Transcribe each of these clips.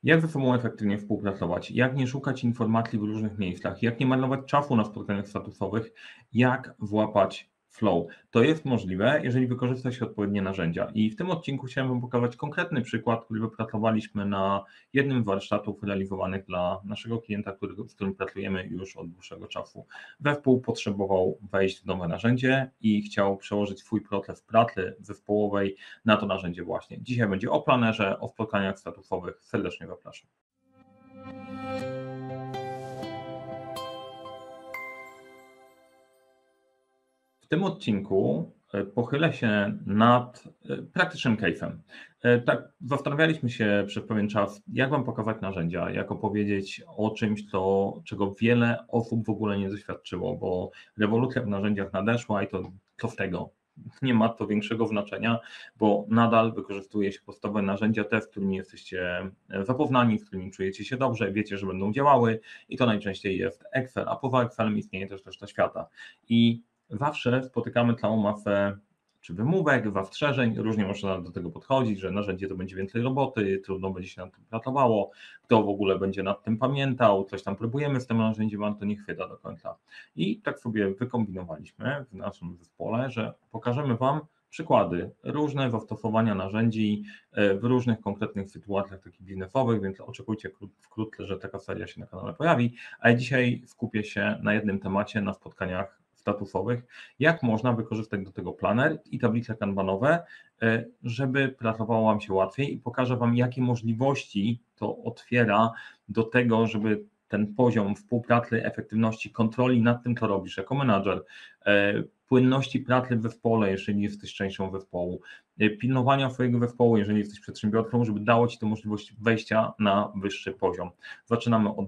Jak ze sobą efektywnie współpracować, jak nie szukać informacji w różnych miejscach, jak nie marnować czasu na spotkaniach statusowych, jak włapać flow. To jest możliwe, jeżeli wykorzysta się odpowiednie narzędzia. I w tym odcinku chciałem Wam pokazać konkretny przykład, który wypracowaliśmy na jednym z warsztatów realizowanych dla naszego klienta, z którym pracujemy już od dłuższego czasu. Zespół potrzebował wejść w nowe narzędzie i chciał przełożyć swój proces pracy zespołowej na to narzędzie właśnie. Dzisiaj będzie o planerze, o spotkaniach statusowych. Serdecznie zapraszam. W tym odcinku pochylę się nad praktycznym case'em. Tak, zastanawialiśmy się przez pewien czas, jak Wam pokazać narzędzia, jak opowiedzieć o czymś, czego wiele osób w ogóle nie doświadczyło, bo rewolucja w narzędziach nadeszła i to co z tego? Nie ma to większego znaczenia, bo nadal wykorzystuje się podstawowe narzędzia te, z którymi jesteście zapoznani, z którymi czujecie się dobrze, wiecie, że będą działały i to najczęściej jest Excel, a poza Excelem istnieje też reszta świata. I zawsze spotykamy całą masę czy wymówek, zastrzeżeń, różnie można do tego podchodzić, że narzędzie to będzie więcej roboty, trudno będzie się nad tym pracowało, kto w ogóle będzie nad tym pamiętał, coś tam próbujemy z tym narzędziem, ale to nie chwyta do końca. I tak sobie wykombinowaliśmy w naszym zespole, że pokażemy Wam przykłady, różne zastosowania narzędzi w różnych konkretnych sytuacjach takich biznesowych, więc oczekujcie wkrótce, że taka seria się na kanale pojawi, a dzisiaj skupię się na jednym temacie, na spotkaniach statusowych, jak można wykorzystać do tego planer i tablice kanbanowe, żeby pracowało Wam się łatwiej i pokażę Wam, jakie możliwości to otwiera do tego, żeby ten poziom współpracy, efektywności, kontroli nad tym, co robisz jako menadżer, płynności pracy w zespole, jeżeli jesteś częścią zespołu, pilnowania swojego zespołu, jeżeli jesteś przedsiębiorcą, żeby dało Ci to możliwość wejścia na wyższy poziom. Zaczynamy od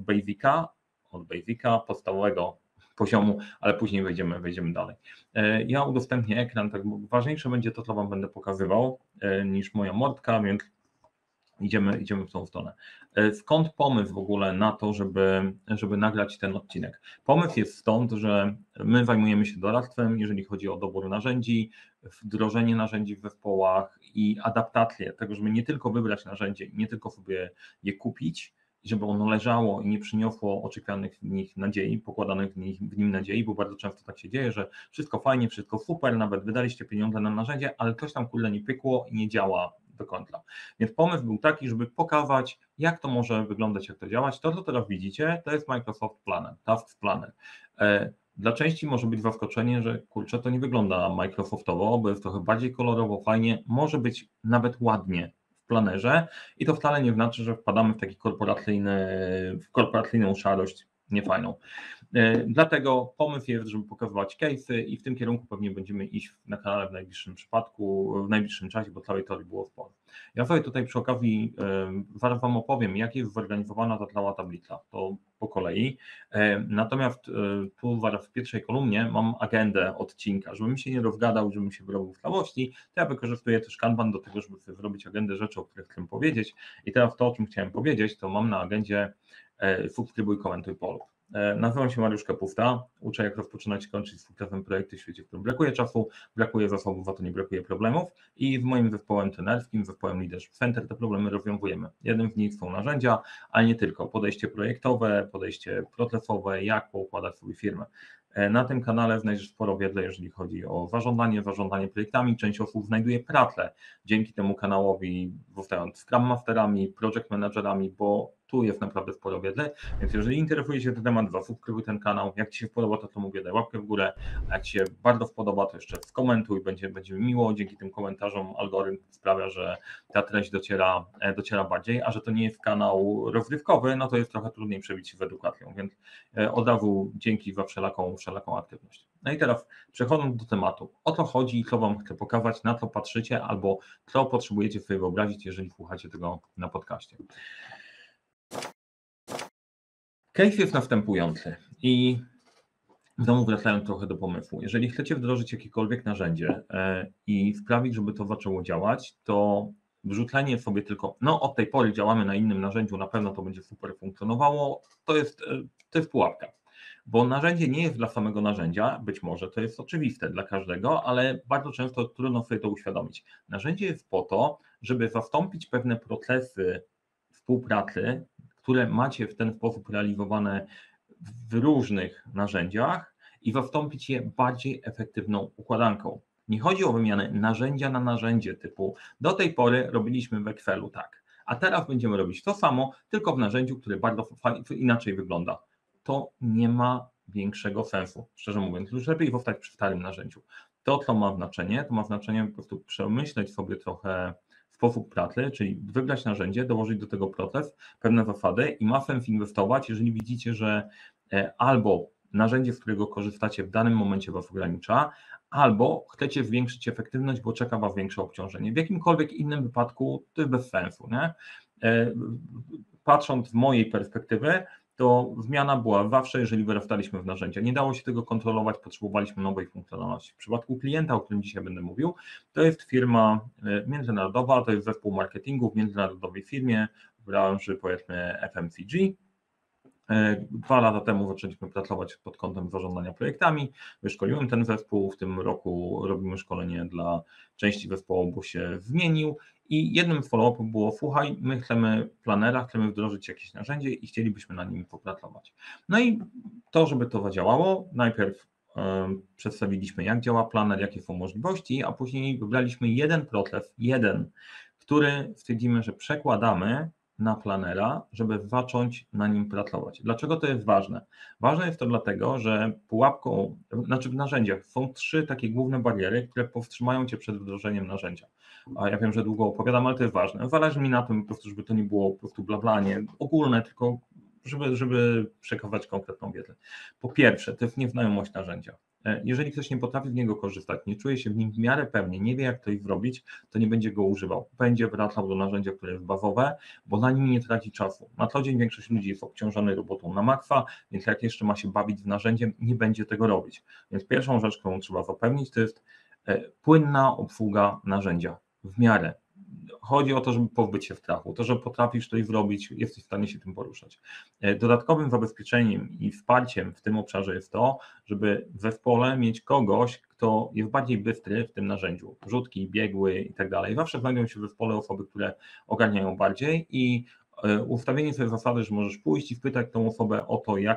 basica, podstawowego poziomu, ale później wejdziemy dalej. Ja udostępnię ekran, tak, bo ważniejsze będzie to, co Wam będę pokazywał, niż moja mordka, więc idziemy w tą stronę. Skąd pomysł w ogóle na to, żeby nagrać ten odcinek? Pomysł jest stąd, że my zajmujemy się doradztwem, jeżeli chodzi o dobór narzędzi, wdrożenie narzędzi w zespołach i adaptację tego, żeby nie tylko wybrać narzędzie, nie tylko sobie je kupić, żeby ono leżało i nie przyniosło oczekiwanych w nich nadziei, pokładanych w nim nadziei, bo bardzo często tak się dzieje, że wszystko fajnie, wszystko super, nawet wydaliście pieniądze na narzędzie, ale coś tam kurde nie pykło i nie działa do końca. Więc pomysł był taki, żeby pokazać, jak to może wyglądać, jak to działać. To, co teraz widzicie, to jest Microsoft Planner, Task Planner. Dla części może być zaskoczenie, że kurczę, to nie wygląda Microsoftowo, bo jest trochę bardziej kolorowo, fajnie, może być nawet ładnie w planerze i to wcale nie znaczy, że wpadamy w taki korporacyjną szarość niefajną. Dlatego pomysł jest, żeby pokazywać case'y i w tym kierunku pewnie będziemy iść na kanale w najbliższym przypadku, w najbliższym czasie, bo całej teorii było sporo. Ja sobie tutaj przy okazji zaraz Wam opowiem, jak jest zorganizowana ta cała tablica, to po kolei. Natomiast tu zaraz w pierwszej kolumnie mam agendę odcinka, żebym się nie rozgadał, żebym się wyrobił w całości, to ja wykorzystuję też Kanban do tego, żeby sobie zrobić agendę rzeczy, o których chcę powiedzieć i teraz to, o czym chciałem powiedzieć, to mam na agendzie subskrybuj, komentuj, polub. Nazywam się Mariusz Kapufta, uczę jak rozpoczynać i kończyć z sukcesem projekty w świecie, w którym brakuje czasu, brakuje zasobów, a to nie brakuje problemów i z moim zespołem trenerskim, zespołem Leadership Center te problemy rozwiązujemy. Jednym z nich są narzędzia, ale nie tylko, podejście projektowe, podejście procesowe, jak poukładać sobie firmę. Na tym kanale znajdziesz sporo wiedzy, jeżeli chodzi o zarządzanie projektami. Część osób znajduje pracę dzięki temu kanałowi, zostając Scrum Masterami, Project Managerami, bo tu jest naprawdę sporo wiedzy, więc jeżeli interesuje się ten temat, zasubskrybuj ten kanał. Jak Ci się podoba to, co mówię, daj łapkę w górę, a jak Ci się bardzo podoba, to jeszcze skomentuj, będzie mi miło. Dzięki tym komentarzom algorytm sprawia, że ta treść dociera bardziej, a że to nie jest kanał rozrywkowy, no to jest trochę trudniej przebić się w edukację, więc od razu dzięki za wszelaką aktywność. No i teraz przechodząc do tematu, o co chodzi, co Wam chcę pokazać, na co patrzycie albo co potrzebujecie sobie wyobrazić, jeżeli słuchacie tego na podcaście. Case jest następujący i znowu wracając trochę do pomysłu. Jeżeli chcecie wdrożyć jakiekolwiek narzędzie i sprawić, żeby to zaczęło działać, to wrzucenie sobie tylko, no od tej pory działamy na innym narzędziu, na pewno to będzie super funkcjonowało, to jest pułapka. Bo narzędzie nie jest dla samego narzędzia, być może to jest oczywiste dla każdego, ale bardzo często trudno sobie to uświadomić. Narzędzie jest po to, żeby zastąpić pewne procesy w współpracy, które macie w ten sposób realizowane w różnych narzędziach i zastąpić je bardziej efektywną układanką. Nie chodzi o wymianę narzędzia na narzędzie typu do tej pory robiliśmy w Excelu tak, a teraz będziemy robić to samo, tylko w narzędziu, które bardzo inaczej wygląda. To nie ma większego sensu, szczerze mówiąc. Już lepiej zostać przy starym narzędziu. To, co ma znaczenie, to ma znaczenie po prostu przemyśleć sobie trochę sposób pracy, czyli wybrać narzędzie, dołożyć do tego proces, pewne zasady i ma sens inwestować, jeżeli widzicie, że albo narzędzie, z którego korzystacie w danym momencie Was ogranicza, albo chcecie zwiększyć efektywność, bo czeka Was większe obciążenie. W jakimkolwiek innym wypadku to jest bez sensu. Nie? Patrząc z mojej perspektywy, to zmiana była zawsze, jeżeli wyrastaliśmy w narzędzia. Nie dało się tego kontrolować, potrzebowaliśmy nowej funkcjonalności. W przypadku klienta, o którym dzisiaj będę mówił, to jest firma międzynarodowa, to jest zespół marketingu w międzynarodowej firmie w branży powiedzmy FMCG. 2 lata temu zaczęliśmy pracować pod kątem zarządzania projektami. Wyszkoliłem ten zespół. W tym roku robimy szkolenie dla części zespołu, bo się zmienił. I jednym z follow-upów było: słuchaj, my chcemy planera, chcemy wdrożyć jakieś narzędzie i chcielibyśmy na nim popracować. No i to, żeby to zadziałało, najpierw przedstawiliśmy, jak działa planer, jakie są możliwości, a później wybraliśmy jeden proces, który stwierdzimy, że przekładamy na planera, żeby zacząć na nim pracować. Dlaczego to jest ważne? Ważne jest to dlatego, że pułapką, znaczy w narzędziach są 3 takie główne bariery, które powstrzymają Cię przed wdrożeniem narzędzia. A ja wiem, że długo opowiadam, ale to jest ważne. Zależy mi na tym po prostu, żeby to nie było po prostu blablanie ogólne, tylko żeby przekazywać konkretną wiedzę. Po pierwsze, to jest nieznajomość narzędzia. Jeżeli ktoś nie potrafi z niego korzystać, nie czuje się w nim w miarę pewnie, nie wie jak to zrobić, to nie będzie go używał. Będzie wracał do narzędzia, które jest bazowe, bo na nim nie traci czasu. Na co dzień większość ludzi jest obciążony robotą na maksa, więc jak jeszcze ma się bawić z narzędziem, nie będzie tego robić. Więc pierwszą rzecz, którą trzeba zapewnić, to jest płynna obsługa narzędzia w miarę. Chodzi o to, żeby pozbyć się strachu, to, że potrafisz coś zrobić, jesteś w stanie się tym poruszać. Dodatkowym zabezpieczeniem i wsparciem w tym obszarze jest to, żeby w zespole mieć kogoś, kto jest bardziej bystry w tym narzędziu, rzutki, biegły i tak dalej. Zawsze znajdują się w zespole osoby, które ogarniają bardziej i ustawienie sobie zasady, że możesz pójść i wpytać tą osobę o to,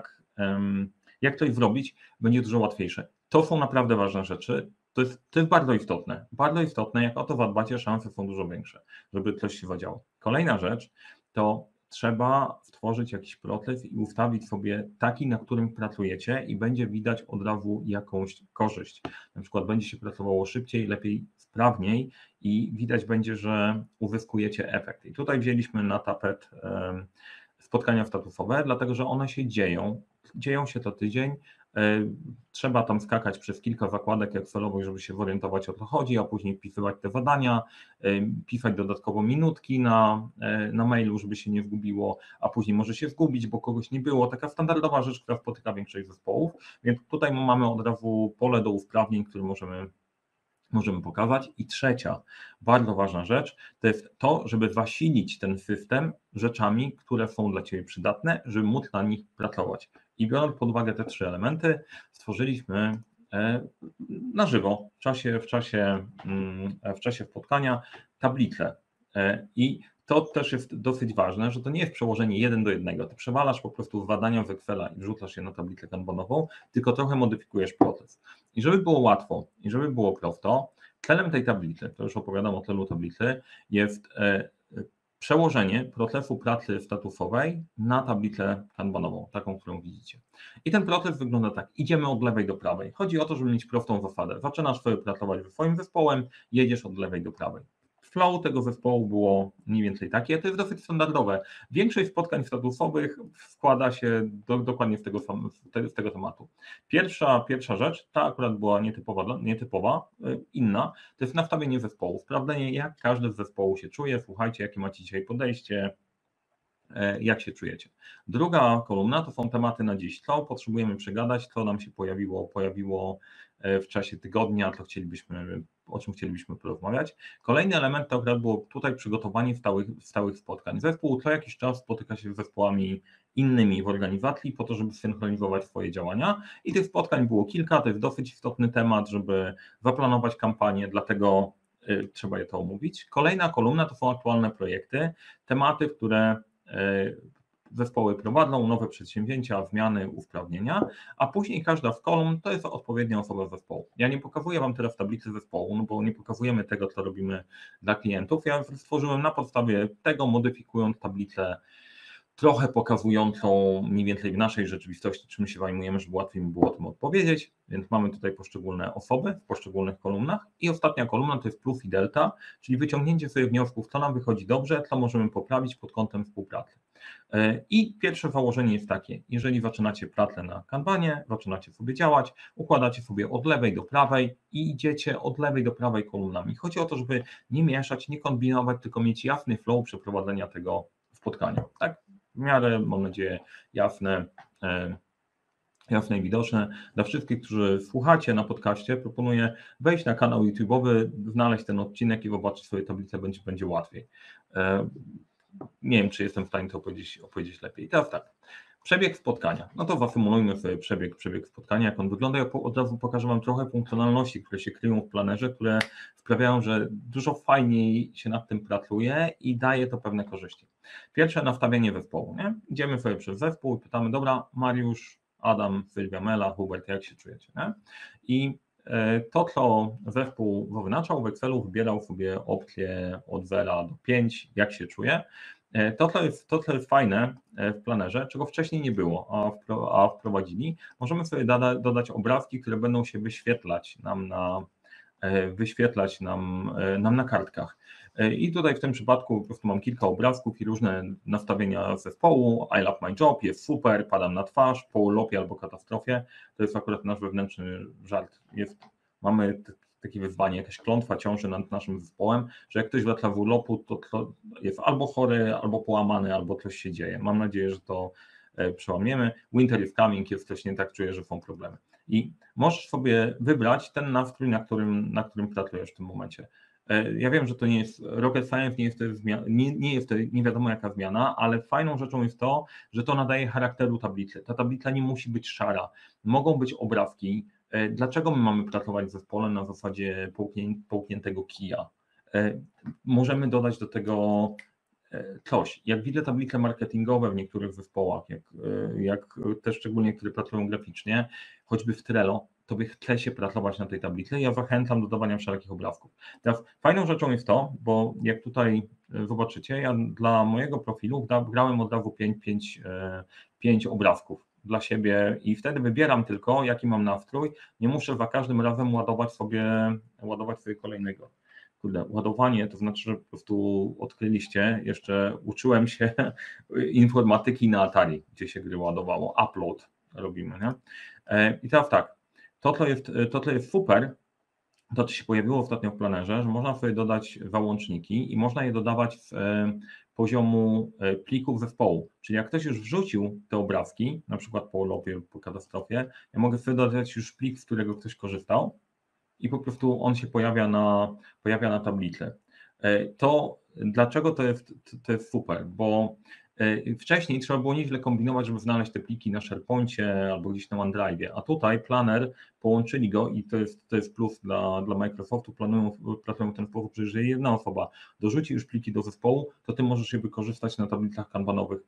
jak coś zrobić, będzie dużo łatwiejsze. To są naprawdę ważne rzeczy. To jest bardzo istotne. Bardzo istotne, jak o to zadbacie, szanse są dużo większe, żeby coś się zadziało. Kolejna rzecz to trzeba stworzyć jakiś proces i ustawić sobie taki, na którym pracujecie i będzie widać od razu jakąś korzyść. Na przykład będzie się pracowało szybciej, lepiej, sprawniej i widać będzie, że uzyskujecie efekt. I tutaj wzięliśmy na tapet spotkania statusowe, dlatego że one się dzieją się co tydzień. Trzeba tam skakać przez kilka zakładek Excelowych, żeby się zorientować, o co chodzi, a później wpisywać te zadania, pisać dodatkowo minutki na mailu, żeby się nie zgubiło, a później może się zgubić, bo kogoś nie było. Taka standardowa rzecz, która spotyka większość zespołów, więc tutaj mamy od razu pole do usprawnień, które możemy pokazać. I trzecia, bardzo ważna rzecz, to jest to, żeby zasilić ten system rzeczami, które są dla Ciebie przydatne, żeby móc na nich pracować. I biorąc pod uwagę te 3 elementy, stworzyliśmy na żywo, w czasie spotkania tablicę. I to też jest dosyć ważne, że to nie jest przełożenie 1 do 1. Ty przewalasz po prostu zadania z Excela i wrzucasz je na tablicę kanbanową, tylko trochę modyfikujesz proces. I żeby było łatwo, i żeby było prosto, celem tej tablicy, to już opowiadam o celu tablicy, jest przełożenie procesu pracy statusowej na tablicę kanbanową, taką, którą widzicie. I ten proces wygląda tak, idziemy od lewej do prawej. Chodzi o to, żeby mieć prostą zasadę. Zaczynasz sobie pracować ze swoim zespołem, jedziesz od lewej do prawej. Flow tego zespołu było mniej więcej takie, to jest dosyć standardowe. Większość spotkań statusowych składa się dokładnie z tego tematu. Pierwsza rzecz, ta akurat była nietypowa, inna, to jest nastawienie zespołu, sprawdzenie, jak każdy z zespołu się czuje, słuchajcie, jakie macie dzisiaj podejście, jak się czujecie. Druga kolumna to są tematy na dziś, co potrzebujemy przegadać, co nam się pojawiło w czasie tygodnia, o czym chcielibyśmy porozmawiać. Kolejny element to akurat było tutaj przygotowanie stałych spotkań. Zespół co jakiś czas spotyka się z zespołami innymi w organizacji po to, żeby synchronizować swoje działania i tych spotkań było kilka, to jest dosyć istotny temat, żeby zaplanować kampanię, dlatego trzeba je to omówić. Kolejna kolumna to są aktualne projekty, tematy, które zespoły prowadzą, nowe przedsięwzięcia, zmiany, usprawnienia, a później każda z kolumn to jest odpowiednia osoba zespołu. Ja nie pokazuję Wam teraz tablicy zespołu, no bo nie pokazujemy tego, co robimy dla klientów. Ja stworzyłem na podstawie tego, modyfikując tablicę trochę pokazującą mniej więcej w naszej rzeczywistości, czym się zajmujemy, żeby łatwiej mi było o tym odpowiedzieć, więc mamy tutaj poszczególne osoby w poszczególnych kolumnach i ostatnia kolumna to jest plus i delta, czyli wyciągnięcie sobie wniosków, co nam wychodzi dobrze, co możemy poprawić pod kątem współpracy. I pierwsze założenie jest takie, jeżeli zaczynacie pracę na kanbanie, zaczynacie sobie działać, układacie sobie od lewej do prawej i idziecie od lewej do prawej kolumnami. Chodzi o to, żeby nie mieszać, nie kombinować, tylko mieć jasny flow przeprowadzenia tego spotkania. Tak? W miarę, mam nadzieję, jasne i widoczne. Dla wszystkich, którzy słuchacie na podcaście, proponuję wejść na kanał YouTube'owy, znaleźć ten odcinek i zobaczyć swoje tablice, będzie łatwiej. Nie wiem, czy jestem w stanie to opowiedzieć lepiej. I teraz tak, przebieg spotkania. No to zasymulujmy sobie przebieg spotkania, jak on wygląda. Ja od razu pokażę Wam trochę funkcjonalności, które się kryją w planerze, które sprawiają, że dużo fajniej się nad tym pracuje i daje to pewne korzyści. Pierwsze, nastawienie zespołu. Nie? Idziemy sobie przez zespół i pytamy, dobra, Mariusz, Adam, Sylwia, Mela, Hubert, jak się czujecie? Nie? I to, co zespół wyznaczał w Excelu, wybierał sobie opcję od 0 do 5, jak się czuje. To, co jest fajne w planerze, czego wcześniej nie było, a wprowadzili, możemy sobie dodać obrazki, które będą się wyświetlać nam na kartkach. I tutaj w tym przypadku po prostu mam kilka obrazków i różne nastawienia zespołu. I love my job, jest super, padam na twarz, po urlopie albo katastrofie. To jest akurat nasz wewnętrzny żart. Mamy takie wyzwanie, jakaś klątwa ciąży nad naszym zespołem, że jak ktoś wraca w urlopu, to jest albo chory, albo połamany, albo coś się dzieje. Mam nadzieję, że to przełamiemy. Winter is coming, jest coś nie tak, czuję, że są problemy. I możesz sobie wybrać ten nastrój, na którym pracujesz w tym momencie. Ja wiem, że to nie jest rocket science, nie jest to nie wiadomo jaka zmiana, ale fajną rzeczą jest to, że to nadaje charakteru tablicy. Ta tablica nie musi być szara. Mogą być obrazki. Dlaczego my mamy pracować w zespole na zasadzie połkniętego kija? Możemy dodać do tego coś. Jak widzę tablice marketingowe w niektórych zespołach, jak też szczególnie, które pracują graficznie, choćby w Trello, to chce się pracować na tej tablicy. Ja zachęcam do dodawania wszelkich obrazków. Teraz fajną rzeczą jest to, bo jak tutaj zobaczycie, ja dla mojego profilu grałem od razu 5 obrazków dla siebie i wtedy wybieram tylko, jaki mam nastrój. Nie muszę za każdym razem ładować sobie kolejnego. Kurde, ładowanie to znaczy, że po prostu odkryliście, jeszcze uczyłem się informatyki na Atari, gdzie się gry ładowało, upload robimy, nie? I teraz tak, to co jest super, to co się pojawiło ostatnio w planerze, że można sobie dodać załączniki i można je dodawać z poziomu plików zespołu. Czyli jak ktoś już wrzucił te obrazki, na przykład po urlopie, po katastrofie, ja mogę sobie dodać już plik, z którego ktoś korzystał i po prostu on się pojawia na tablicy. Dlaczego to jest super? Bo wcześniej trzeba było nieźle kombinować, żeby znaleźć te pliki na SharePoincie albo gdzieś na OneDrive'ie, a tutaj Planner połączyli go i to jest plus dla Microsoftu, pracują w ten sposób, że jeżeli jedna osoba dorzuci już pliki do zespołu, to ty możesz je wykorzystać na tablicach kanbanowych.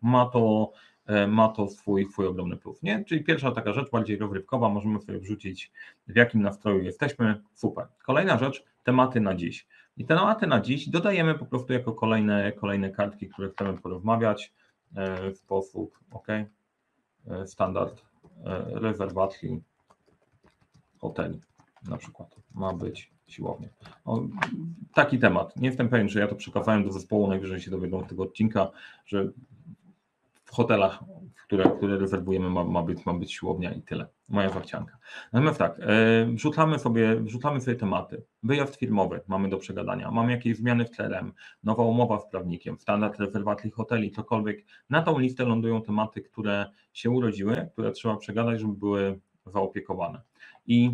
Ma to swój ogromny plus, nie? Czyli pierwsza taka rzecz, bardziej rozrywkowa, możemy sobie wrzucić, w jakim nastroju jesteśmy, super. Kolejna rzecz, tematy na dziś. I te tematy na dziś dodajemy po prostu jako kolejne kartki, które chcemy porozmawiać w sposób, standard rezerwacji hoteli na przykład, ma być siłownia. Taki temat. Nie jestem pewien, że ja to przekazałem do zespołu, najwyżej się dowiedzą z tego odcinka, że w hotelach, które rezerwujemy, ma być siłownia i tyle. Moja zachcianka. Natomiast tak, wrzucamy sobie tematy. Wyjazd firmowy mamy do przegadania, mamy jakieś zmiany w CRM, nowa umowa z prawnikiem, standard rezerwacji hoteli, cokolwiek. Na tą listę lądują tematy, które się urodziły, które trzeba przegadać, żeby były zaopiekowane. I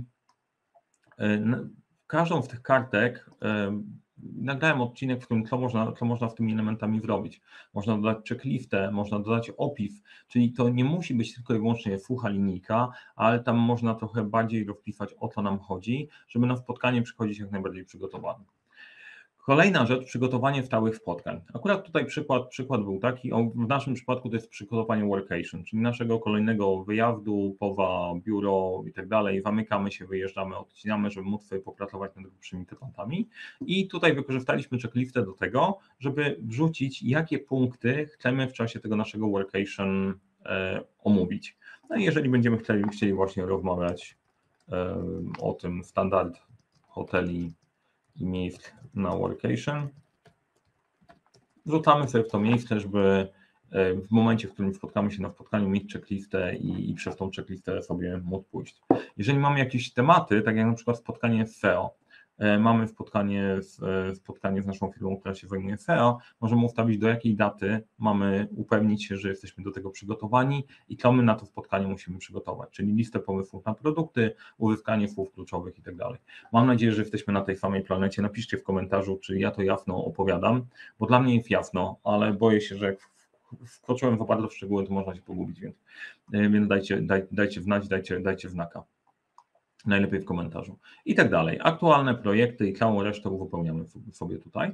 każdą z tych kartek nagrałem odcinek, w którym co można z tymi elementami zrobić. Można dodać checklistę, można dodać opis, czyli to nie musi być tylko i wyłącznie sucha linijka, ale tam można trochę bardziej rozpisać, o co nam chodzi, żeby na spotkanie przychodzić jak najbardziej przygotowany. Kolejna rzecz, przygotowanie stałych spotkań. Akurat tutaj przykład był taki, w naszym przypadku to jest przygotowanie workation, czyli naszego kolejnego wyjazdu, poza biuro i tak dalej, zamykamy się, wyjeżdżamy, odcinamy, żeby móc sobie popracować nad grubszymi tematami i tutaj wykorzystaliśmy checklistę do tego, żeby wrzucić, jakie punkty chcemy w czasie tego naszego workation omówić. No i jeżeli będziemy chcieli właśnie rozmawiać o tym standard hoteli i miejsc na workation, wrzucamy sobie w to miejsce, żeby w momencie, w którym spotkamy się na spotkaniu, mieć checklistę i przez tą checklistę sobie móc pójść. Jeżeli mamy jakieś tematy, tak jak na przykład spotkanie z SEO, mamy spotkanie z naszą firmą, która się zajmuje SEO, możemy ustawić, do jakiej daty mamy upewnić się, że jesteśmy do tego przygotowani i co my na to spotkanie musimy przygotować, czyli listę pomysłów na produkty, uzyskanie słów kluczowych i tak dalej. Mam nadzieję, że jesteśmy na tej samej planecie. Napiszcie w komentarzu, czy ja to jasno opowiadam, bo dla mnie jest jasno, ale boję się, że jak wkroczyłem w bardzo szczegóły, to można się pogubić, więc dajcie znać, dajcie znaka. Najlepiej w komentarzu i tak dalej. Aktualne projekty i całą resztę uzupełniamy sobie tutaj.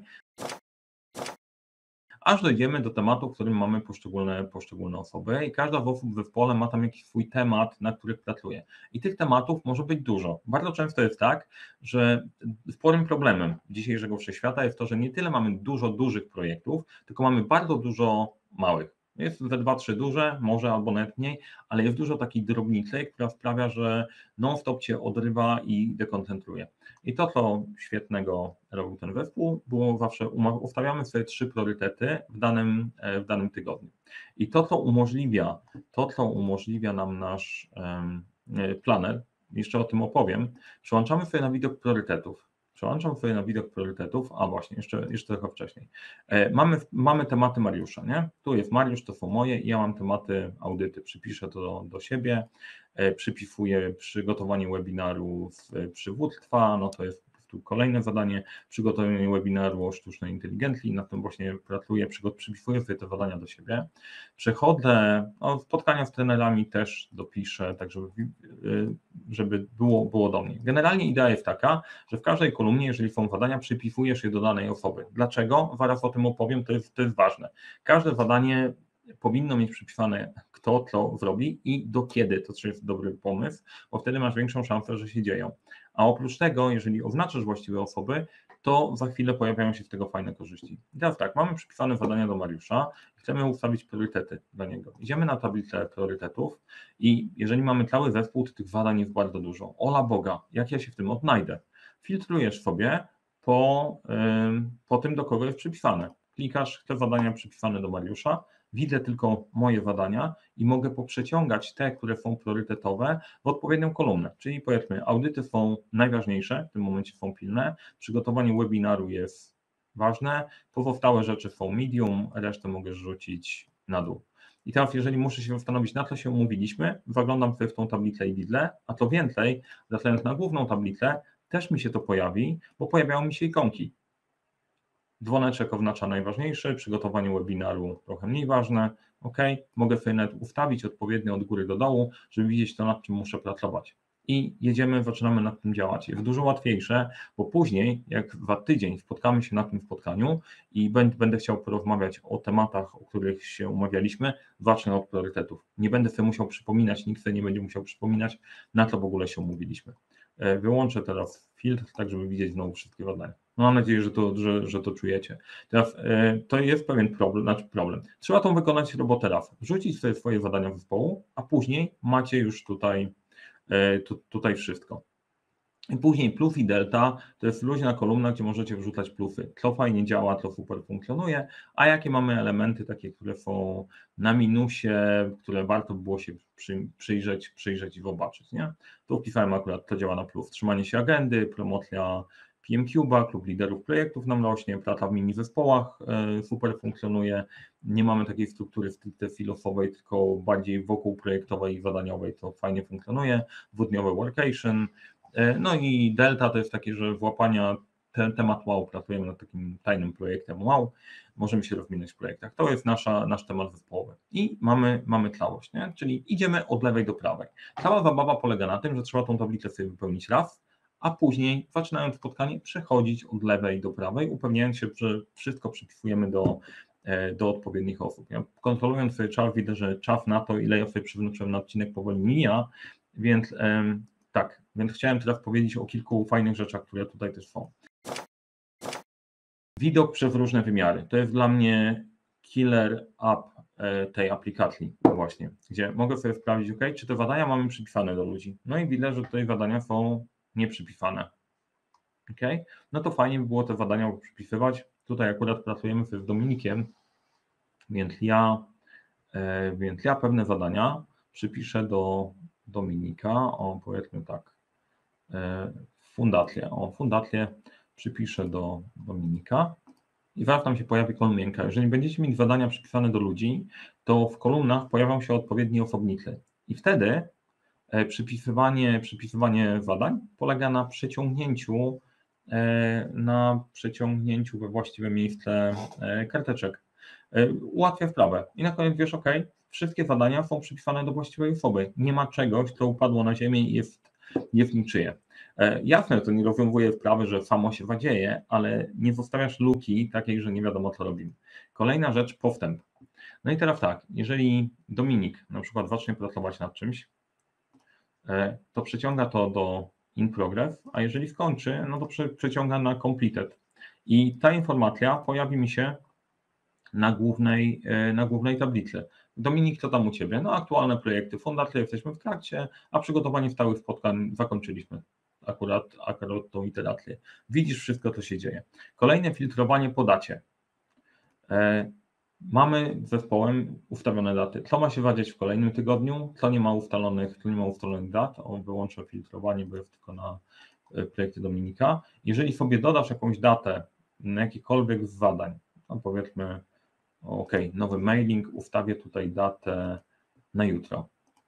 Aż dojdziemy do tematu, w którym mamy poszczególne osoby i każda z osób w zespole ma tam jakiś swój temat, na których pracuje. I tych tematów może być dużo. Bardzo często jest tak, że sporym problemem dzisiejszego wszechświata jest to, że nie tyle mamy dużo dużych projektów, tylko mamy bardzo dużo małych. Jest ze 2-3 duże, może albo nawet mniej, ale jest dużo takiej drobnicy, która sprawia, że non-stop cię odrywa i dekoncentruje. I to, co świetnego robił ten zespół, było zawsze, ustawiamy sobie 3 priorytety w danym tygodniu. I to, co umożliwia nam nasz planer, jeszcze o tym opowiem, przełączamy sobie na widok priorytetów. A właśnie, jeszcze trochę wcześniej. Mamy tematy Mariusza, nie? Tu jest Mariusz, to są moje i ja mam tematy audyty, przypiszę to do siebie, przypisuję przygotowanie webinaru z przywództwa, no to jest kolejne zadanie, przygotowanie webinaru o sztucznej inteligencji, nad tym właśnie pracuję, przypisuję sobie te zadania do siebie. Przechodzę, spotkania z trenerami też dopiszę, tak żeby było do mnie. Generalnie idea jest taka, że w każdej kolumnie, jeżeli są zadania, przypisujesz je do danej osoby. Dlaczego? Zaraz o tym opowiem, to jest ważne. Każde zadanie powinno mieć przypisane, kto co zrobi i do kiedy, to też jest dobry pomysł, bo wtedy masz większą szansę, że się dzieją. A oprócz tego, jeżeli oznaczasz właściwe osoby, to za chwilę pojawiają się z tego fajne korzyści. I teraz tak, mamy przypisane zadania do Mariusza, chcemy ustawić priorytety dla niego. Idziemy na tablicę priorytetów i jeżeli mamy cały zespół, to tych zadań jest bardzo dużo. Ola Boga, jak ja się w tym odnajdę? Filtrujesz sobie po tym, do kogo jest przypisane. Klikasz, te zadania przypisane do Mariusza, widzę tylko moje zadania i mogę poprzeciągać te, które są priorytetowe w odpowiednią kolumnę, czyli powiedzmy audyty są najważniejsze, w tym momencie są pilne, przygotowanie webinaru jest ważne, pozostałe rzeczy są medium, resztę mogę rzucić na dół. I teraz jeżeli muszę się zastanowić, na co się umówiliśmy, zaglądam sobie w tą tablicę i widzę, a co więcej, zaglądając na główną tablicę, też mi się to pojawi, bo pojawiają mi się ikonki. Dzwoneczek oznacza najważniejsze, przygotowanie webinaru trochę mniej ważne, ok, mogę sobie nawet ustawić odpowiednio od góry do dołu, żeby widzieć to, nad czym muszę pracować. I jedziemy, zaczynamy nad tym działać. Jest dużo łatwiejsze, bo później, jak za tydzień spotkamy się na tym spotkaniu i będę chciał porozmawiać o tematach, o których się umawialiśmy, zacznę od priorytetów. Nie będę sobie musiał przypominać, nikt sobie nie będzie musiał przypominać, na co w ogóle się umówiliśmy. Wyłączę teraz filtr, tak żeby widzieć znowu wszystkie zadania. No, mam nadzieję, że to czujecie. Teraz to jest pewien problem. Trzeba tą wykonać robotę raz. Wrzucić sobie swoje zadania zespołu, a później macie już tutaj wszystko. I później plus i delta to jest luźna kolumna, gdzie możecie wrzucać plusy. Co fajnie działa, co super funkcjonuje, a jakie mamy elementy takie, które są na minusie, które warto by było się przyjrzeć i zobaczyć. Nie? Tu wpisałem akurat, co działa na plus. Trzymanie się agendy, promocja PMCube'a, klub liderów projektów nam rośnie, praca w mini zespołach super funkcjonuje. Nie mamy takiej struktury stricte silosowej, tylko bardziej wokół projektowej i zadaniowej, co fajnie funkcjonuje. Dwudniowe workation. No i delta to jest takie, że włapania temat wow, pracujemy nad takim tajnym projektem wow, możemy się rozwinąć w projektach. To jest nasz temat zespołowy i mamy całość, nie? Czyli idziemy od lewej do prawej. Cała zabawa polega na tym, że trzeba tą tablicę sobie wypełnić raz, a później zaczynając spotkanie przechodzić od lewej do prawej, upewniając się, że wszystko przypisujemy do odpowiednich osób. Ja kontrolując sobie czas widzę, że czas na to, ile ja sobie przeznaczyłem na odcinek powoli mija, więc tak, więc chciałem teraz powiedzieć o kilku fajnych rzeczach, które tutaj też są. Widok przez różne wymiary. To jest dla mnie killer app tej aplikacji właśnie, gdzie mogę sobie sprawdzić, OK, czy te zadania mamy przypisane do ludzi. No i widzę, że tutaj zadania są nieprzypisane. OK, no to fajnie by było te zadania przypisywać. Tutaj akurat pracujemy z Dominikiem, więc ja pewne zadania przypiszę do Dominika, powiedzmy tak, fundację przypiszę do Dominika i zaraz tam się pojawi kolumnienka. Jeżeli będziecie mieć zadania przypisane do ludzi, to w kolumnach pojawią się odpowiedni osobnicy i wtedy przypisywanie zadań polega na przeciągnięciu we właściwe miejsce karteczek. Ułatwia sprawę. I na koniec wiesz, OK, wszystkie zadania są przypisane do właściwej osoby. Nie ma czegoś, co upadło na ziemię i jest niczyje. Jasne, to nie rozwiązuje sprawy, że samo się zadzieje, ale nie zostawiasz luki takiej, że nie wiadomo, co robimy. Kolejna rzecz, postęp. No i teraz tak, jeżeli Dominik na przykład zacznie pracować nad czymś, to przeciąga to do in progress, a jeżeli skończy, no to przeciąga na completed. I ta informacja pojawi mi się na głównej tablicy. Dominik, co tam u Ciebie? No aktualne projekty, fundacje jesteśmy w trakcie, a przygotowanie stałych spotkań zakończyliśmy. Akurat tą iterację. Widzisz wszystko, co się dzieje. Kolejne filtrowanie po dacie. Mamy z zespołem ustawione daty. Co ma się wadzić w kolejnym tygodniu, co nie ma ustalonych dat. Wyłączę filtrowanie, bo jest tylko na projekcie Dominika. Jeżeli sobie dodasz jakąś datę na jakikolwiek z zadań, no powiedzmy, OK, nowy mailing, ustawię tutaj datę na jutro,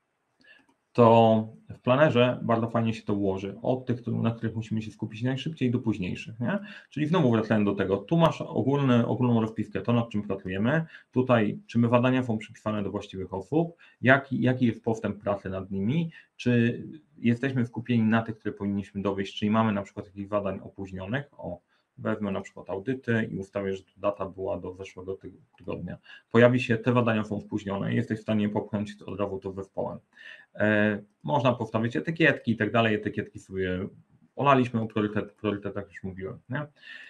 to w planerze bardzo fajnie się to ułoży, od tych, na których musimy się skupić najszybciej do późniejszych, nie? Czyli znowu wracając do tego, tu masz ogólną rozpiskę, to nad czym pracujemy, tutaj czy my zadania są przypisane do właściwych osób, jaki jest postęp pracy nad nimi, czy jesteśmy skupieni na tych, które powinniśmy dowieść, czyli mamy na przykład jakichś zadań opóźnionych, wezmę na przykład audyty i ustawię, że tu data była do zeszłego tygodnia. Pojawi się, te badania są spóźnione i jesteś w stanie popchnąć od razu to zespołem. Można postawić etykietki i tak dalej, etykietki sobie olaliśmy, o priorytetach już mówiłem. Nie?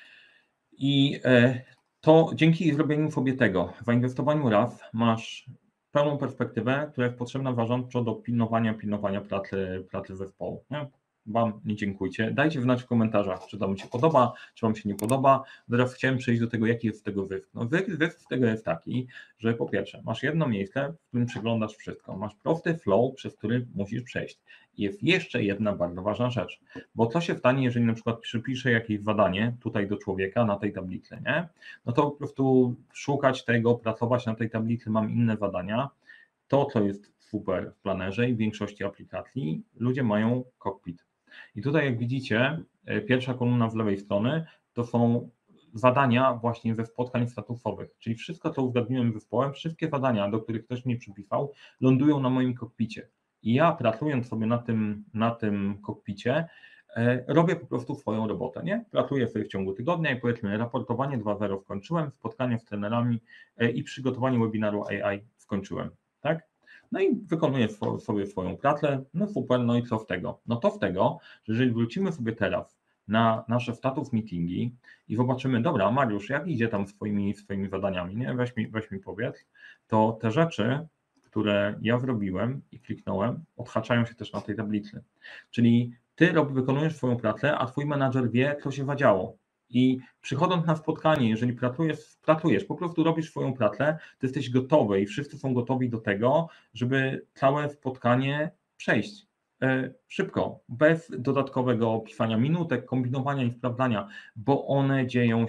I to dzięki zrobieniu sobie tego, zainwestowaniu raz masz pełną perspektywę, która jest potrzebna zarządczo do pilnowania pracy zespołu. Nie? Wam nie dziękujcie. Dajcie znać w komentarzach, czy to Wam się podoba, czy Wam się nie podoba. Teraz chciałem przejść do tego, jaki jest z tego zysk. No zysk z tego jest taki, że po pierwsze masz jedno miejsce, w którym przeglądasz wszystko. Masz prosty flow, przez który musisz przejść. I jest jeszcze jedna bardzo ważna rzecz, bo co się stanie, jeżeli na przykład przypiszę jakieś zadanie tutaj do człowieka na tej tablicy, nie? No to po prostu szukać tego, pracować na tej tablicy, mam inne zadania. To, co jest super w planerze i w większości aplikacji, ludzie mają cockpit. I tutaj jak widzicie, pierwsza kolumna z lewej strony to są zadania właśnie ze spotkań statusowych, czyli wszystko, co uzgadniłem z zespołem, wszystkie zadania, do których ktoś mnie przypisał, lądują na moim kokpicie. I ja pracując sobie na tym kokpicie, robię po prostu swoją robotę, nie? Pracuję sobie w ciągu tygodnia i powiedzmy raportowanie 2.0 skończyłem, spotkanie z trenerami i przygotowanie webinaru AI skończyłem, tak? No i wykonuję sobie swoją pracę, no super, no i co z tego? No to z tego, że jeżeli wrócimy sobie teraz na nasze status meetingi i zobaczymy, dobra, Mariusz, jak idzie tam swoimi zadaniami, nie? Weź mi powiedz, to te rzeczy, które ja zrobiłem i kliknąłem, odhaczają się też na tej tablicy. Czyli ty wykonujesz swoją pracę, a twój menadżer wie, co się zadziało. I przychodząc na spotkanie, jeżeli pracujesz, po prostu robisz swoją pracę, ty jesteś gotowy i wszyscy są gotowi do tego, żeby całe spotkanie przejść szybko, bez dodatkowego pisania minutek, kombinowania i sprawdzania, bo one dzieją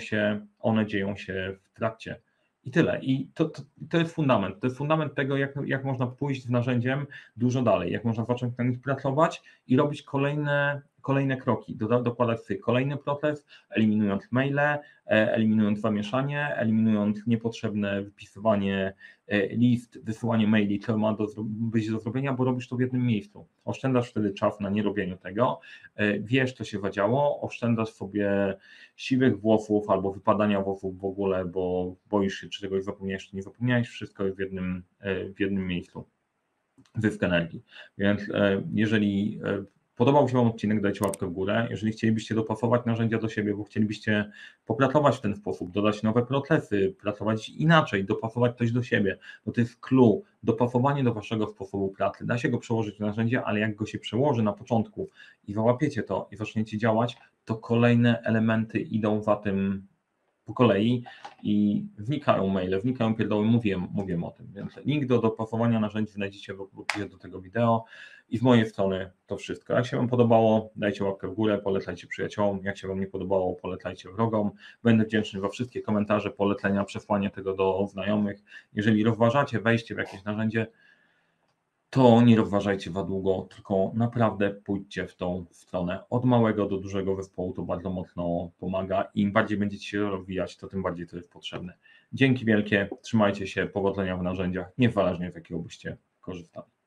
się w trakcie. I tyle. I to jest fundament. To jest fundament tego, jak można pójść z narzędziem dużo dalej, jak można zacząć na nich pracować i robić kolejne kolejne kroki, dokładać sobie kolejny proces, eliminując maile, eliminując zamieszanie, eliminując niepotrzebne wypisywanie list, wysyłanie maili, co ma być do zrobienia, bo robisz to w jednym miejscu. Oszczędzasz wtedy czas na nierobieniu tego, wiesz, co się zadziało, oszczędzasz sobie siwych włosów albo wypadania włosów w ogóle, bo boisz się, czy czegoś zapomniałeś, czy nie zapomniałeś, wszystko jest w jednym miejscu. Zysk energii. Więc jeżeli podobał się Wam odcinek, dajcie łapkę w górę. Jeżeli chcielibyście dopasować narzędzia do siebie, bo chcielibyście popracować w ten sposób, dodać nowe procesy, pracować inaczej, dopasować coś do siebie, bo to jest clue, dopasowanie do Waszego sposobu pracy. Da się go przełożyć w narzędzie, ale jak go się przełoży na początku i załapiecie to i zaczniecie działać, to kolejne elementy idą za tym po kolei i wnikają maile, wnikają pierdoły, mówię o tym, więc link do dopasowania narzędzi znajdziecie w opisie do tego wideo i z mojej strony to wszystko. Jak się Wam podobało, dajcie łapkę w górę, polecajcie przyjaciołom, jak się Wam nie podobało, polecajcie wrogom, będę wdzięczny za wszystkie komentarze, polecenia, przesłanie tego do znajomych. Jeżeli rozważacie wejście w jakieś narzędzie, to nie rozważajcie za długo, tylko naprawdę pójdźcie w tą stronę. Od małego do dużego zespołu to bardzo mocno pomaga i im bardziej będziecie się rozwijać, to tym bardziej to jest potrzebne. Dzięki wielkie, trzymajcie się, powodzenia w narzędziach, niezależnie z jakiego byście korzystali.